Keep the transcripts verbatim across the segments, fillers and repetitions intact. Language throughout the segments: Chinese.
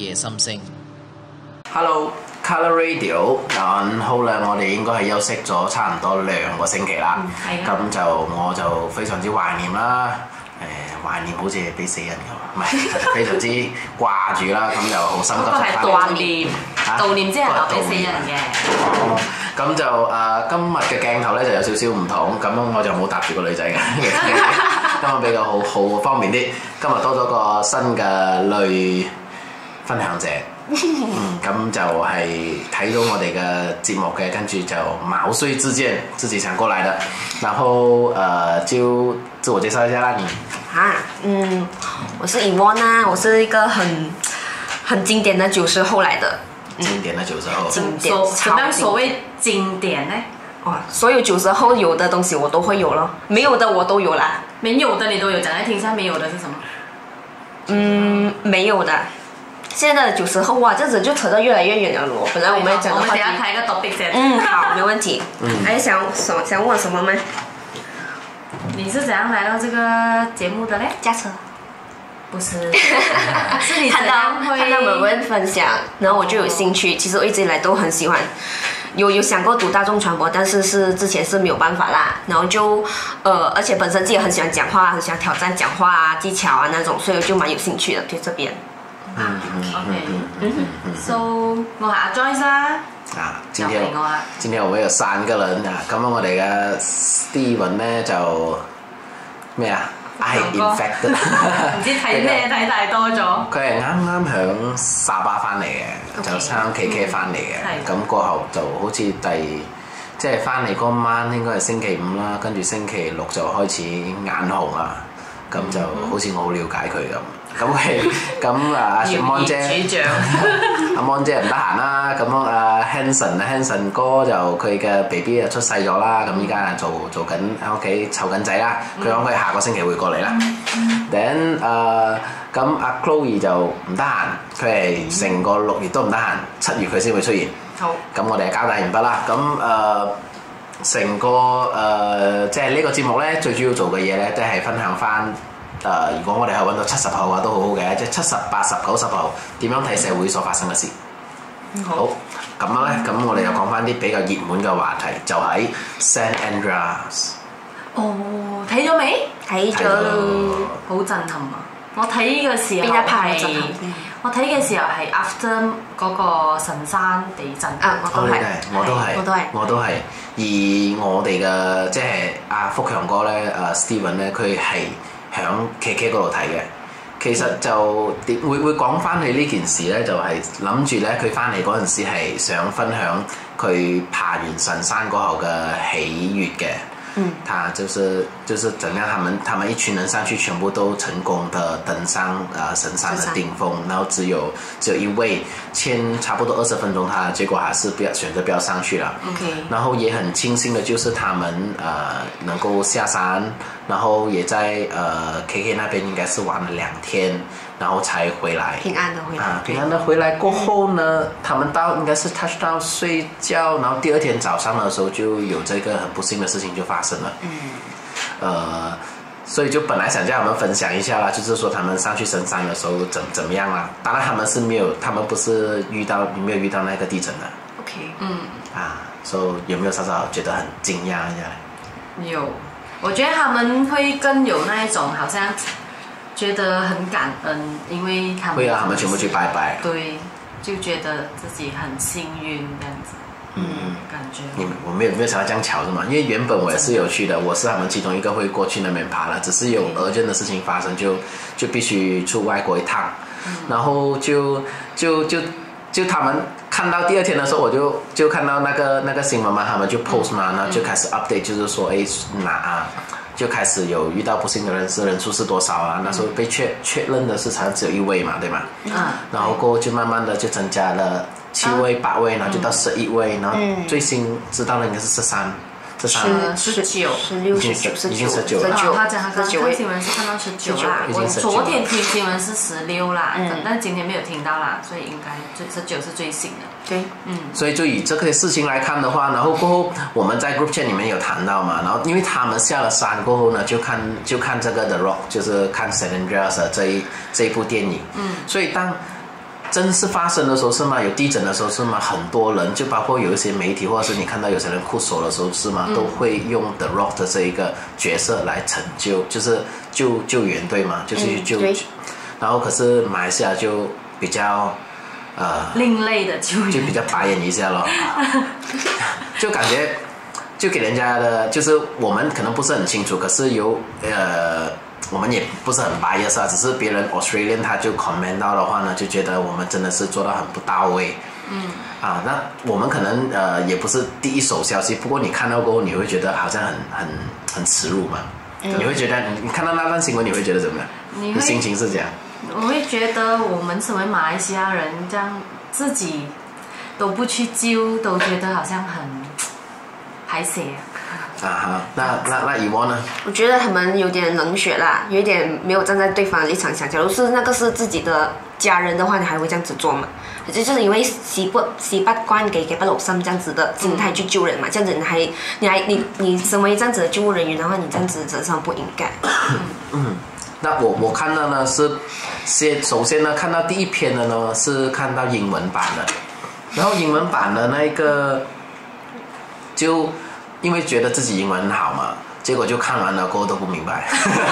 夜心聲。 Hello。Color Radio， 咁好啦，我哋應該係休息咗差唔多兩個星期啦。咁、嗯、就我就非常之懷念啦。誒、呃，懷念好似係俾死人咁，唔係非常之掛住啦。咁就好心急翻嚟。嗰個係悼念，悼念即係留俾死人嘅。 哦，咁就誒、呃、今日嘅鏡頭咧就有少少唔同，咁我就冇搭住個女仔嘅，今日比較好好方便啲。今日多咗個新嘅女分享者。嗯，咁就係睇到我哋嘅節目嘅，跟住就毛遂自薦，自己想過來的。然後呃，就自我介紹一下啦，你。 啊，嗯，我是 Yvonne 啊，我是一個很很經典的九十後來的。 嗯、經典的九十後。 經典。 什麼所謂經典呢？ 哇，所有九十後有的東西我都會有咯，沒有的我都有啦。 沒有的你都有，講來聽一下，沒有的是什麼？ 嗯，沒有的。現在的九十後哇，這樣子就扯得越來越遠了咯。本來我們要講的話題， 我們等下開一個 topic 先。 嗯，好，沒問題。嗯，還想想想問什麼嗎？ 你是怎樣來到這個節目的嘞？ 駕車。 不是，是你看到看到某人分享，然後我就有興趣。其實我一直以來都很喜歡，有有想過讀大眾傳播，但是是之前是沒有辦法啦。然後就呃，而且本身自己也很喜歡講話，很喜歡挑戰講話啊技巧啊那種，所以我就蠻有興趣的對這邊。 嗯嗯 OK， 嗯嗯 So 我係阿 Joyce 啦。 啊，今天今天我們有三個人啊，咁樣我哋嘅 Steven 咧就咩啊 ？I infected， 唔知睇咩睇太多咗。 佢係啱啱響沙巴翻嚟嘅， Okay. 就參 K K 翻嚟嘅，咁、嗯、過後就好似第即係翻嚟嗰晚應該係星期五啦，跟住星期六就開始眼紅啦，咁就好似我好了解佢咁。咁係，咁啊阿 Mon 姐，阿 Mon 姐唔得閒啦，咁啊 Hanson 啊 Hanson 哥就佢嘅 B B 就出世咗啦，咁依家做做緊喺屋企湊緊仔啦，佢講佢下個星期會過嚟啦。then 誒咁阿 Chloe 就唔得閒，佢係成個六月都唔得閒，七月佢先會出現。好，咁我哋交代完畢啦。咁誒成個誒即係呢個節目咧，最主要做嘅嘢咧，都係分享翻。誒、呃，如果我哋係揾到七十後嘅話，都好好嘅，即係七十、八十、九十後點樣睇社會所發生嘅事。好，咁樣咧，咁我哋又講翻啲比較熱門嘅話題，就喺 San Andreas。 哦，睇咗未？ 睇咗， 好震撼啊！我睇嘅時候係，我睇嘅時候係 after 嗰個神山地震。 啊，我都係， 我都係， 我都係， 我都係。而我哋嘅即係阿福強哥咧，誒 Steven 咧，佢係喺 K K 嗰度睇嘅，其實就點會會講翻起呢件事咧，就係諗住咧佢翻嚟嗰陣時係想分享佢爬完神山過後嘅喜悅嘅。嗯，他就是就是怎樣，他們他們一群人上去，全部都成功的登上呃神山的頂峰，然後只有只有一位欠差不多二十分鐘，他結果還是不要選擇不要上去了。OK，然後也很慶幸的，就是他們呃能夠下山，然後也在呃 K K 那邊應該是玩了兩天，然後才回來， 平安的回來。啊， 平安的回來過後呢，他們到應該是 touch 到睡覺，然後第二天早上的時候就有這個很不幸的事情就發生了。嗯，呃，所以就本來想叫他們分享一下啦，就是說他們上去神山的時候怎怎麼樣啦。當然他們是沒有，他們不是遇到沒有遇到那個地震的。 OK， 嗯， 啊，所以有沒有稍稍覺得很驚訝一下？ 有，我覺得他們會更有那一種好像覺得很感恩，因為他們會啊，他們全部去拜拜。 對，就覺得自己很幸運這樣子。嗯，感覺你我沒有沒有想到這樣巧的嘛，因為原本我也是有去的，我是他們其中一個會過去那邊爬的，只是有 urgent 的事情發生，就就必須出外國一趟，嗯、然後就就就就他們看到第二天的時候，我就就看到那個那個新聞嘛，他們就 post 嘛，然後就開始 update，就是說，誒，哪啊，就開始有遇到不幸的人士，人數是多少啊？那時候被確確認的是好像只有一位嘛，對嗎？嗯，然後過後就慢慢的就增加了。七位、八位，然後就到十一位，然後最新知道的應該是十三、十三、 十九、 十六、十九、 已經十九了。 他講他剛看新聞是看到十九啦，我昨天聽新聞是十六啦，但今天沒有聽到啦，所以應該最十九是最新的。 對， 嗯。 所以就以這個事情來看的話，然後過後我們在 group chat 裡面有談到嘛，然後因為他們下了山過後呢，就看就看這個 The Rock，就是看 San Andreas 這一這一部電影。嗯。所以當真是发生的时候是吗？有地震的时候是吗？很多人就包括有一些媒体，或者是你看到有些人哭手的时候是吗？嗯、都会用 The Rock 的这一个角色来成就，就是救救援队嘛，就是去救。嗯、然后可是马来西亚就比较呃另类的救援， 就比较白眼一下咯，就感觉就给人家的，就是我们可能不是很清楚，可是有呃。我们也不是很 bias 啊，只是别人 Australian 他就 comment 到的话呢，就觉得我们真的是做到很不到位。嗯。啊，那我们可能呃也不是第一手消息，不过你看到过后，你会觉得好像很很很耻辱嘛。嗯。你会觉得你看到那段新闻，你会觉得怎么样？你的心情是这样？ 我会觉得我们身为马来西亚人，这样自己都不去救，都觉得好像很排泄。 啊哈，那那那以往呢？ 我觉得他们有点冷血啦，有一点没有站在对方的立场想。假如是那个是自己的家人的话，你还会这样子做吗？就是因为洗不洗不惯给给不留心这样子的心态去救人嘛，这样子你还你还你你身为这样子的救护人员的话，你这样子真是不应该。 嗯，那我我看到呢是先首先呢看到第一篇的呢是看到英文版的，然后英文版的那个就。因为觉得自己英文很好嘛，结果就看完了过后都不明白，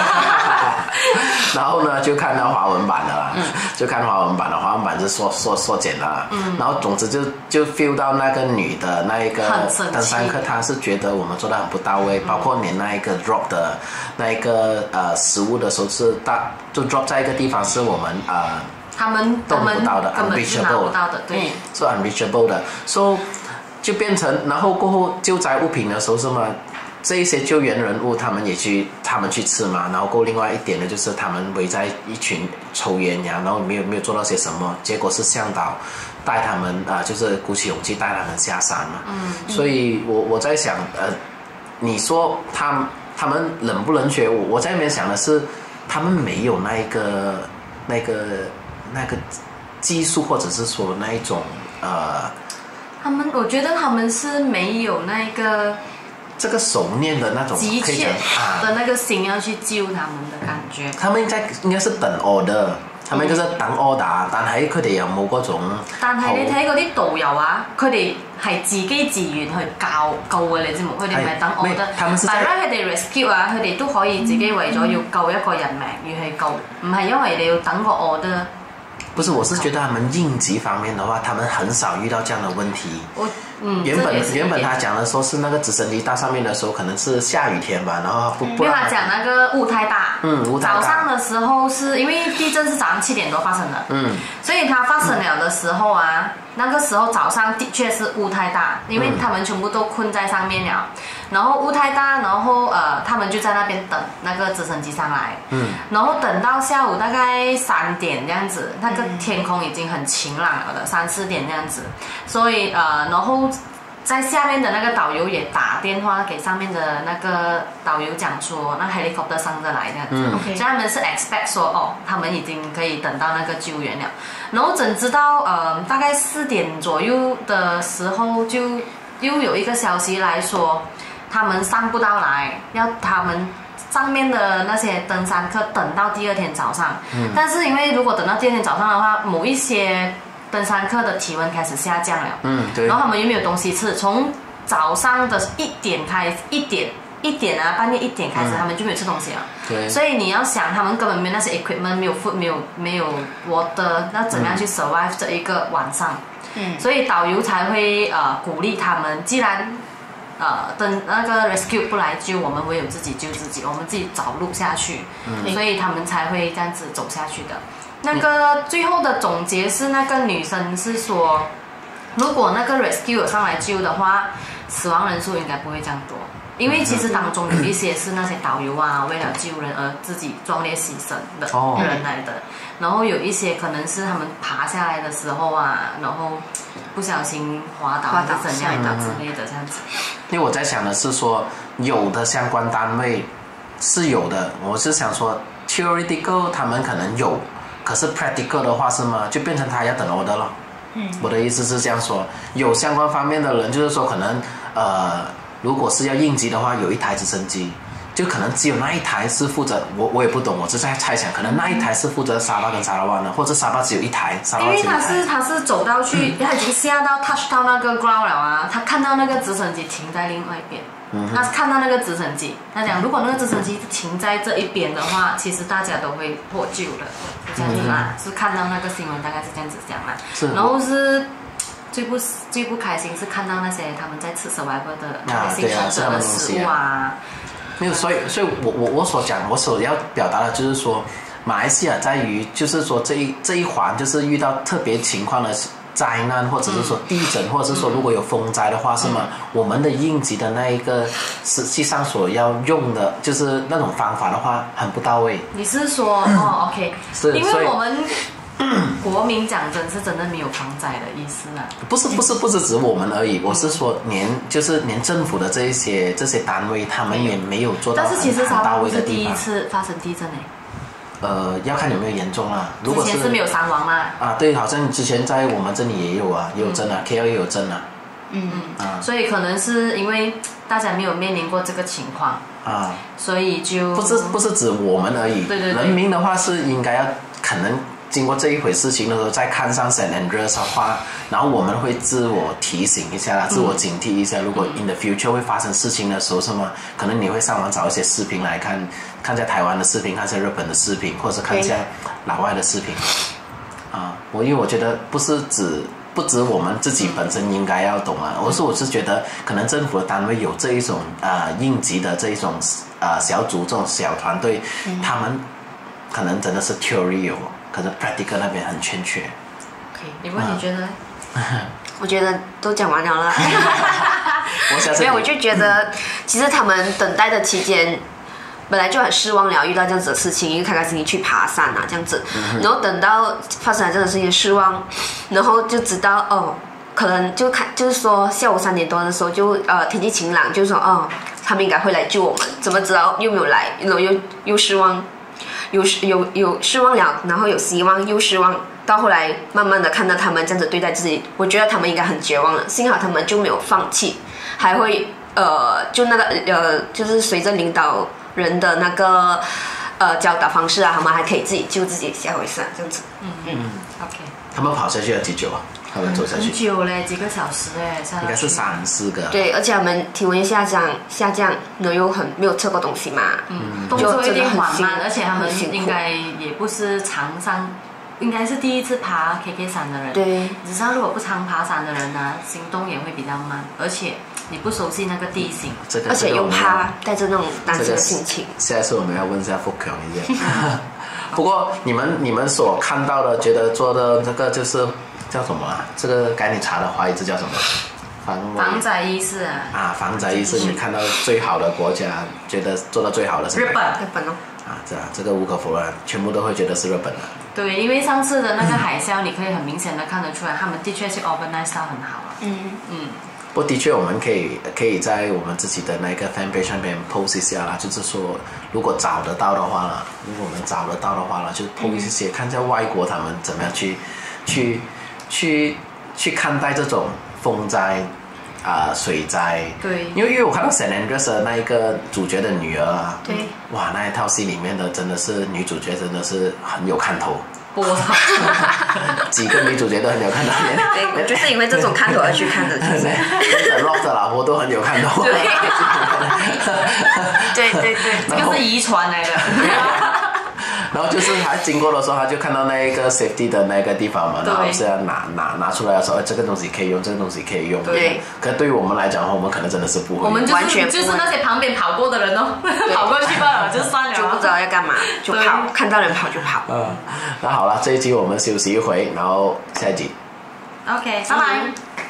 然后呢就看到华文版的啦，嗯、就看华文版的，华文版是缩缩缩减的啦，嗯、然后总之就就 feel 到那个女的那一个登山客，她是觉得我们做得很不到位，嗯、包括连那一个 drop 的那一个呃食物的时候是大就 drop 在一个地方是我们呃他们动不到的 ，unreachable 的，对， 是 unreachable 的 ，so。就变成，然后过后救灾物品的时候是吗？这一些救援人物他们也去，他们去吃嘛。然后过另外一点呢，就是他们围在一群抽烟呀，然后没有没有做到些什么，结果是向导带他们啊、呃，就是鼓起勇气带他们下山嘛。嗯。所以我我在想，呃，你说他他们冷不冷血？我我在那边想的是，他们没有那一个那个那个技术，或者是说那一种呃。 他们，我觉得他们是没有那个这个熟练的那种急切的那个心要去救他们的感覺。 他們應該應該是等 order，他們應該是等 order，但係佢哋又冇嗰種。 但係你睇嗰啲導遊啊，佢哋係自己自願去教救嘅，你知冇？佢哋唔係等 order。但係佢哋 rescue 啊，佢哋都可以自己為咗要救一個人命而去救，唔係因為你要等個 order。 不是，我是觉得他们应急方面的话，他们很少遇到这样的问题。 我嗯， 原本原本他讲的说是那个直升机到上面的时候，可能是下雨天吧，然后不不。 因为他讲那个雾太大， 嗯，雾太大。 早上的时候是因为地震是早上七点多发生的，嗯，所以它发生了的时候啊，那个时候早上的确是雾太大，因为他们全部都困在上面了。然后雾太大，然后呃，他们就在那边等那个直升机上来，嗯，然后等到下午大概三点这样子，那个天空已经很晴朗了的，三四点这样子，所以呃，然后在下面的那个导游也打电话给上面的那个导游讲说，那 helicopter 上着来这样子，嗯、所以他们是 expect 说哦，他们已经可以等到那个救援了，然后整直到呃大概四点左右的时候，就又有一个消息来说。他们上不到来，要他们上面的那些登山客等到第二天早上。嗯、但是因为如果等到第二天早上的话，某一些登山客的体温开始下降了。嗯，对。然后他们又没有东西吃，从早上的一点开一点一点啊，半夜一点开始，嗯、他们就没有吃东西了。对。所以你要想，他们根本没有那些 equipment， 没有 food， 没有没有 water， 那怎么样去 survive 这一个晚上？嗯。所以导游才会呃鼓励他们，既然呃，等那个 rescue 不来救我们，唯有自己救自己，我们自己找路下去，嗯、所以他们才会这样子走下去的。那个最后的总结是，那个女生是说，如果那个 rescue 有上来救的话，死亡人数应该不会这样多，因为其实当中有一些是那些导游啊，为了救人而自己壮烈牺牲的人来的。哦，然后有一些可能是他们爬下来的时候啊，然后不小心滑倒还是怎样的之类的这样子。 因为我在想的是说，有的相关单位是有的，我是想说 theoretical 他们可能有，可是 practical 的话是吗？就变成他要等 order 了。嗯，我的意思是这样说，有相关方面的人，就是说可能呃，如果是要应急的话，有一台直升机。 就可能只有那一台是负责，我我也不懂，我只是在猜想，可能那一台是负责沙巴跟沙拉湾的，或者沙巴只有一台，沙拉因为湾只有一台。 他是他是走到去，他已经下到 touch 到那个 ground 了啊，他看到那个直升机停在另外一边。他看到那个直升机，他讲如果那个直升机停在这一边的话，其实大家都会获救的，是这样子啦。是看到那个新闻大概是这样子讲啦。 是然后是最不最不开心是看到那些他们在吃 survivor 的那些幸存者的食物啊。 没有，所以所以我我我所讲，我所要表达的就是说，马来西亚在于就是说这一这一环就是遇到特别情况的灾难，或者是说地震，或者是说如果有风灾的话，是吗？我们的应急的那一个实际上所要用的，就是那种方法的话，很不到位。 你是说哦 ，OK， 是因为我们国民讲真是真的没有防灾的意思啊。 不是不是不是指我们而已，我是说连就是连政府的这一些这些单位，他们也没有做到但是其实很到沙巴不是位的地方。 第一次发生地震诶。 呃，要看有没有严重啊。如果之前是没有伤亡啦。 啊，对，好像之前在我们这里也有啊，也有震啊、嗯、，K L 也有震啊。 嗯嗯。啊。所以可能是因为大家没有面临过这个情况啊，所以就不是不是指我们而已。 对对对。 人民的话是应该要可能经过这一回事情的时候，再看上 Saint Andreas 的话，然后我们会自我提醒一下啦，自我警惕一下。如果 in the future 会发生事情的时候，是吗？可能你会上网找一些视频来看。看一下台湾的视频，看一下日本的视频，或者看一下老外的视频，啊，我因为我觉得不是指不止我们自己本身应该要懂啊，而是我是觉得可能政府的单位有这一种啊、呃、应急的这一种啊、呃、小组这种小团队，嗯、他们可能真的是 theory 有，可是 practical 那边很欠缺。 OK， 你问你觉得？ 我觉得都讲完了啦。 我想没有，我就觉得其实他们等待的期间。本来就很失望了，遇到这样子的事情，因为开开心心去爬山啊，这样子，嗯、然后等到发生了这种事情失望，然后就知道哦，可能就看就是说下午三点多的时候就呃天气晴朗，就是说哦他们应该会来救我们，怎么知道又没有来，然后又又失望，有有有失望了，然后有希望又失望，到后来慢慢的看到他们这样子对待自己，我觉得他们应该很绝望了，幸好他们就没有放弃，还会呃就那个呃就是随着领导。人的那个呃教导方式啊，他们还可以自己救自己下回山这样子。 嗯嗯 ，OK。 他们跑下去要几久啊？他们走下去？ 很久嘞，几个小时嘞， 应该是三四个。 对，而且他们体温下降下降，然后又很没有测过东西嘛， 嗯，动作有点缓慢，而且他们应该也不是常上，应该是第一次爬 K K 山的人。 对。 只是如果不常爬山的人呢，行动也会比较慢，而且。你不熟悉那个地形， 这个、 而且又怕带着那种担心的心情。 下一次我们要问一下富强一下。不过你们你们所看到的，觉得做的这个就是叫什么啊？这个该你查的华语字叫什么？防防灾意识啊。 啊，防灾意识，你看到最好的国家，觉得做到最好的是日本， 日本哦。 啊，这这个无可否认，全部都会觉得是日本的。 对，因为上次的那个海啸，你可以很明显的看得出来，他们的确是 organize 到很好啊。嗯嗯。 不过的确，我们可以可以在我们自己的那个 fan page 上面 post 一下啦，就是说，如果找得到的话啦，如果我们找得到的话啦，就 post 一些，看一下外国他们怎么样去去去去看待这种风灾啊、呃、水灾。 对。 因为因为我看到 Saint Andreas 的那一个主角的女儿啊， 对， 哇，那一套戏里面的真的是女主角真的是很有看头。 波涛， 几个女主角都很有看头， 对，我就是因为这种看头而去看的，就是连 Rock 的老婆都很有看头。 对，对对对， 这个是遗传来的。 然后就是他经过的时候，他就看到那个 safety 的那个地方嘛，然后是要拿拿拿出来的时候，这个东西可以用，这个东西可以用。 对。 可对于我们来讲的话，我们可能真的是不会。 我们就是就是那些旁边跑过的人哦，跑过去罢了，就算了。 就不知道要干嘛，就跑，看到人跑就跑。 嗯，那好了，这一集我们休息一回，然后下一集。 OK，拜拜。